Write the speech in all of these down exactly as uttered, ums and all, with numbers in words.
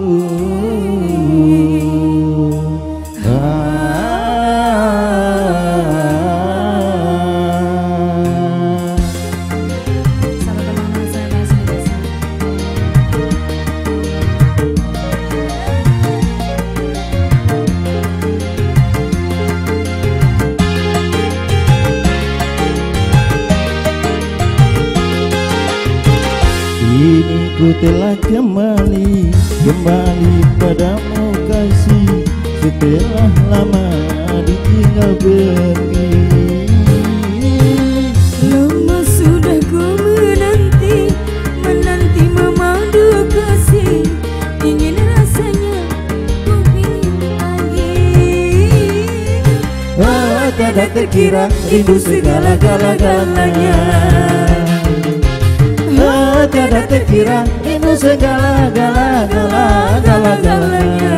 Kini ku telah kembali, kembali padamu kasih, setelah lama ditinggal pergi. Lama sudah ku menanti, menanti memadu kasih, ingin rasanya ku ingin lagi. Oh, tidak terkira rindu segala-gala-galanya. Oh, tidak terkira rindu segala-gala-gala-gala-galanya.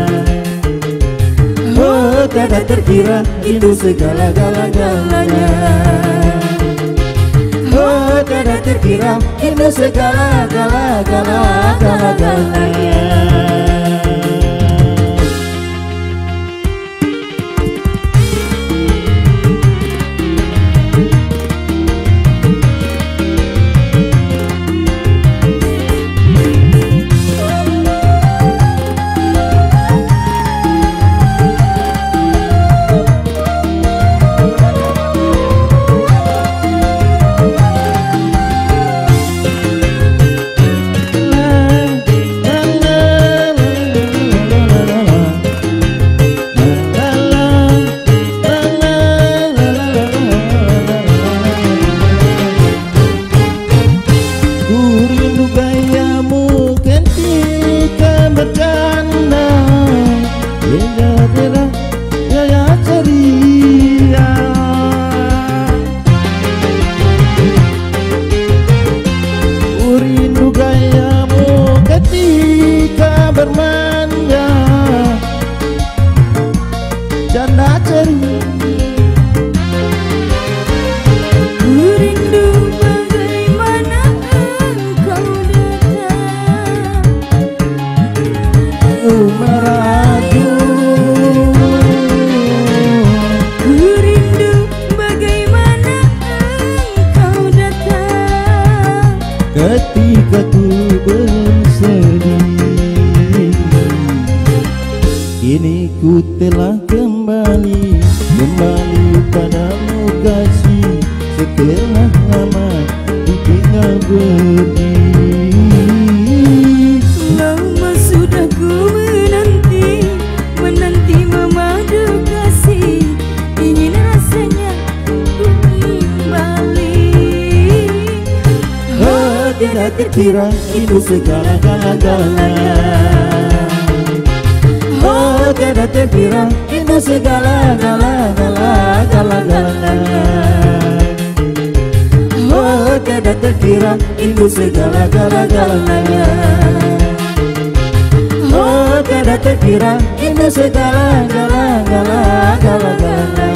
Oh, tidak terkira rindu segala-gala-galanya. Oh, tidak terkira rindu segala-gala-gala-gala-galanya. Bercanda hingga terang gaya ceria, ku rindu gayamu ketika bermanja, canda ceria. Ku rindu bagaimana engkau datang, Merayu. ku rindu bagaimana engkau datang, Ketika ku bersedih, kini ku telah kembali, kembali padamu kasih, setelah lama ditinggal pergi. lama sudah ku menanti, menanti memadu kasih, ingin rasanya ku ingin balik. Oh, tidak terkira itu segala-gala-galanya. Oh, tidak terkira itu segala-gala-gala-gala-galanya. Oh, tidak terkira itu segala-gala-galanya. Oh, tidak terkira itu segala-gala-gala-gala-galanya.